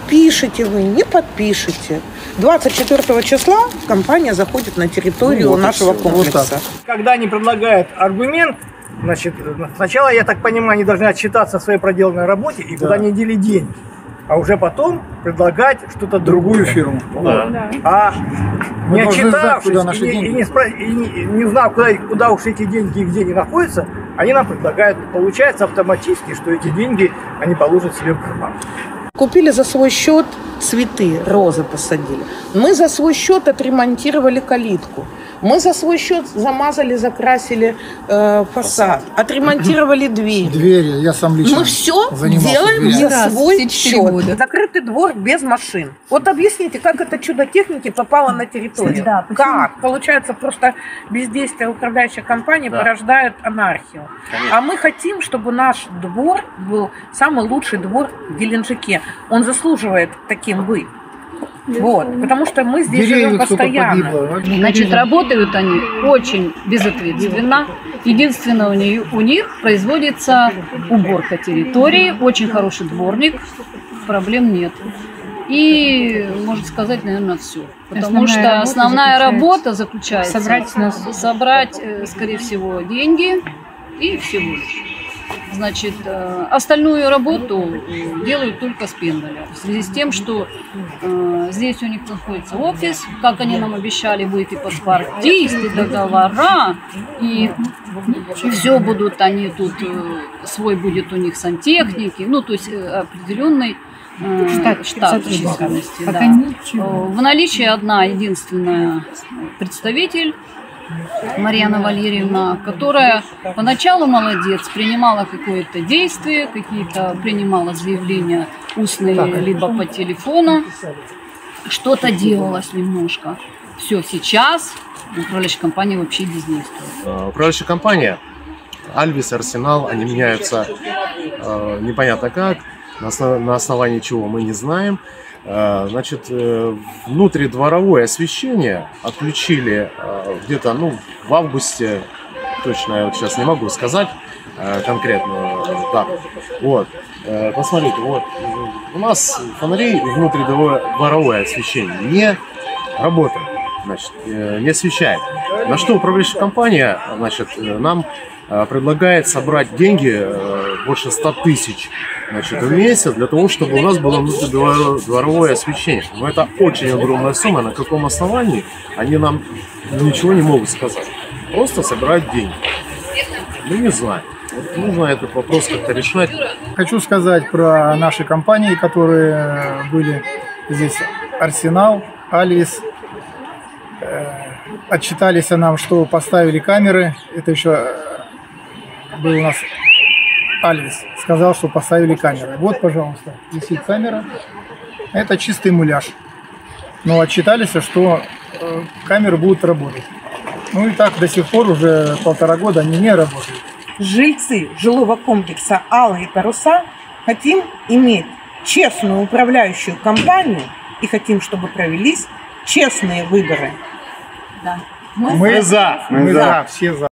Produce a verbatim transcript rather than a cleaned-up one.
подпишете вы, не подпишете. двадцать четвёртого числа компания заходит на территорию ну, вот нашего комплекса. Вот когда они предлагают аргумент, значит, сначала, я так понимаю, они должны отчитаться о своей проделанной работе и да. куда они дели деньги. А уже потом предлагать что-то другую фирму. Да. Да. А мы не отчитавшись знать, и, не, и, не спра... и не, не знав, куда, куда уж эти деньги и где они находятся, они нам предлагают, получается автоматически, что эти деньги они положат себе в карман. Купили за свой счет цветы, розы посадили. Мы за свой счет отремонтировали калитку. Мы за свой счет замазали, закрасили э, фасад, отремонтировали двери. Двери, я сам лично Мы все делаем за раз, свой счет. Года. Закрытый двор без машин. Вот объясните, как это чудо техники попало на территорию? Да, как? Получается, просто бездействие управляющей компании да. порождает анархию. Конечно. А мы хотим, чтобы наш двор был самый лучший двор в Геленджике. Он заслуживает таким быть. Вот, потому что мы здесь живем постоянно. Значит, работают они очень безответственно. Единственное, у них, у них производится уборка территории, очень хороший дворник, проблем нет. И, можно сказать, наверное, все. Потому основная что основная работа заключается собрать, нас... собрать, скорее всего, деньги и всего лишь. Значит, остальную работу делают только с Пендаля. В связи с тем, что э, здесь у них находится офис, как они нам обещали, будет и паспортист, и договора, и, и все будут они тут, э, свой будет у них сантехники, ну, то есть э, определенный э, штат, штат численности. Да. В наличии одна единственная представитель, Марьяна Валерьевна, которая поначалу молодец, принимала какое-то действие, какие-то принимала заявления устные, либо по телефону, что-то делалось немножко. Все, сейчас управляющая компания вообще бездействует. Управляющая компания, Альвис, Арсенал, они меняются э, непонятно как, на, основ, на основании чего мы не знаем. Значит, внутридворовое освещение отключили где-то, ну, в августе, точно я вот сейчас не могу сказать конкретно, да, вот, посмотрите, вот, у нас фонари внутридворовое освещение не работает, значит, не освещает. На что управляющая компания, значит, нам предлагает собрать деньги больше ста тысяч, значит, в месяц для того, чтобы у нас было внутридворовое освещение. Но это очень огромная сумма. На каком основании они нам ничего не могут сказать. Просто собирать деньги. Мы не знаем. Вот нужно этот вопрос как-то решать. Хочу сказать про наши компании, которые были здесь. Арсенал, Альвис. Отчитались о нам, что поставили камеры. Это еще был у нас Альвис. Сказал, что поставили камеры. Вот, пожалуйста, висит камера. Это чистый муляж. Но отчитались, что э, камеры будут работать. Ну и так до сих пор уже полтора года они не работают. Жильцы жилого комплекса «Алые паруса» хотим иметь честную управляющую компанию и хотим, чтобы провелись честные выборы. Да. Мы, мы за, мы, мы за, за, все за.